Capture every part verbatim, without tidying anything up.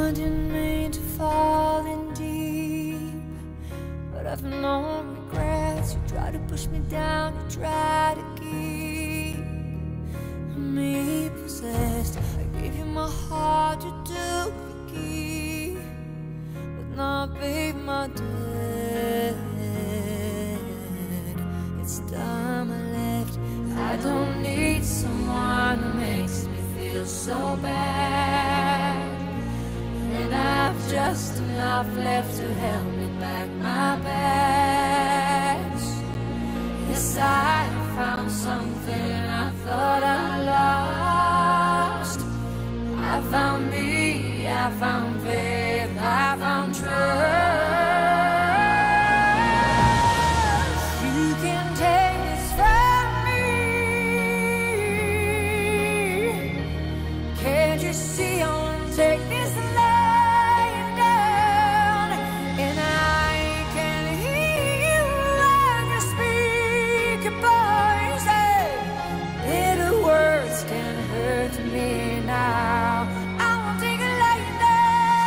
I didn't mean to fall in deep, but I've no regrets. You try to push me down, you try to keep me possessed. I gave you my heart, you took the key, but now babe, my dead. It's time I left. I don't need someone who makes me feel so bad, and I've just enough left to help me pack my bags. Yes, I found something I thought I lost. I found me, I found faith, I found trust. You can take this from me. Can't you see I wanna take this lying down? And I can hear you when you speak your voice. Bitter words can hurt me now. I won't take it lying down.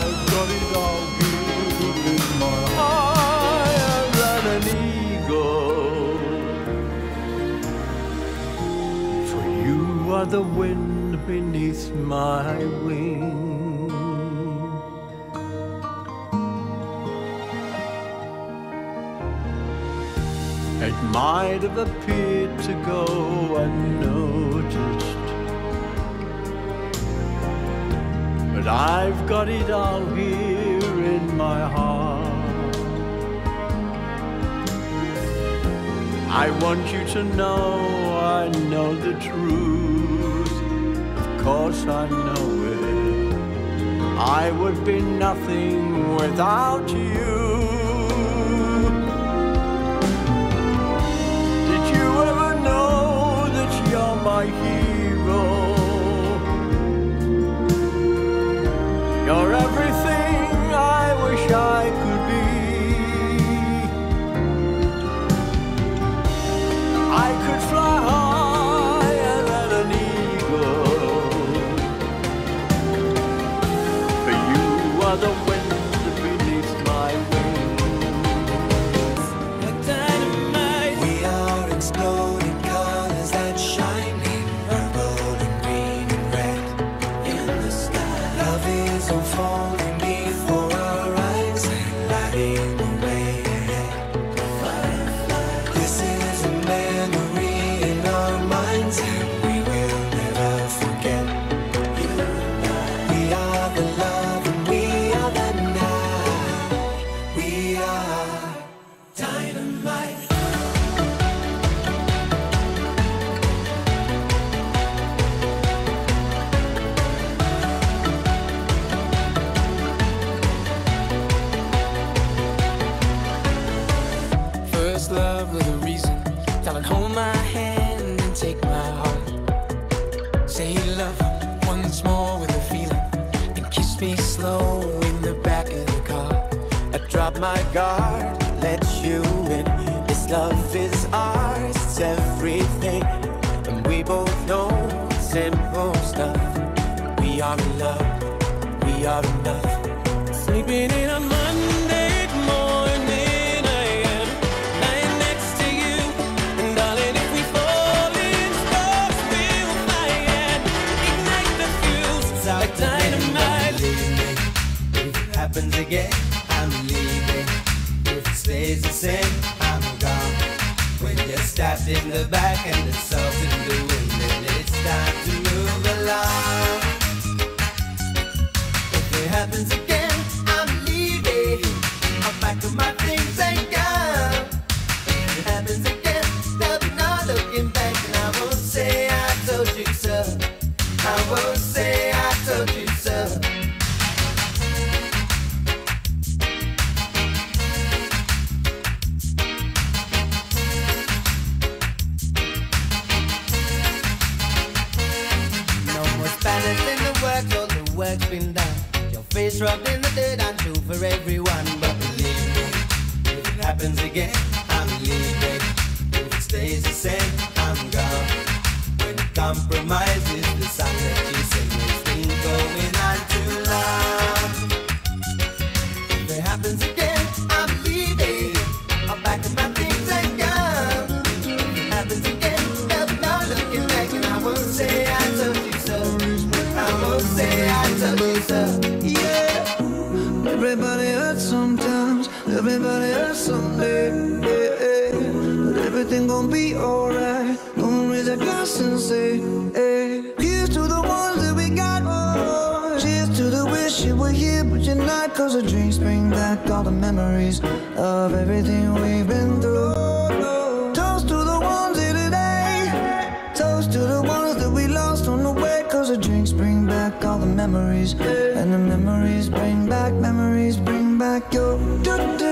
I've got it all here in my higher than an eagle. For you are the wind beneath my wings. It might have appeared to go unnoticed, but I've got it all here in my heart. I want you to know I know the truth. Of course I know it. I would be nothing without you. You're my hero. You're everything I wish I could be. I could fly higher than an eagle. For you are the wind beneath my wings. Like dynamite, we are exploding. Unfolding before our eyes, lighting the way ahead. This is a memory in our minds, and we will never forget. We are the love and we are the night. We are dynamite. Love with a reason, darling, hold my hand and take my heart. Say you love once more with a feeling, and kiss me slow in the back of the car. I drop my guard, let you in. This love is ours, it's everything, and we both know simple stuff. We are in love, we are enough. Sleeping in a Monday morning, like dynamite. Believe me, if it happens again, I'm leaving. If it stays the same, I'm gone. When you're stabbed in the back and the salt in the wind, then it's time to move along. If it happens again, I'm leaving. I'll pack up my things and go. If it happens again, there'll be no looking back, and I won't say I told you so. I won't say I told you so. No more Spanish in the work, all the work's been done. Your face rubbed in the dirt, I'm true for everyone. But believe me, if it happens again, I'm leaving. If it stays the same, I'm gone. When it compromises the song that you sing, it's been going on too long. If it happens again, I'm leaving. I'll pack up my things and go. If it happens again, there'll be no looking back, and I won't say I told you so. I won't say I told you so. Yeah. Everybody hurts sometimes, everybody hurts someday. Yeah, yeah. But everything gon' be alright. Gonna raise a glass and say, hey, here's to the ones that we got. Oh, cheers to the wish you were here, but you're not. Cause the drinks bring back all the memories of everything we've been through. Toast to the ones here today. Toast to the ones that we lost on the way. Cause the drinks bring back all the memories, and the memories bring back, memories bring back your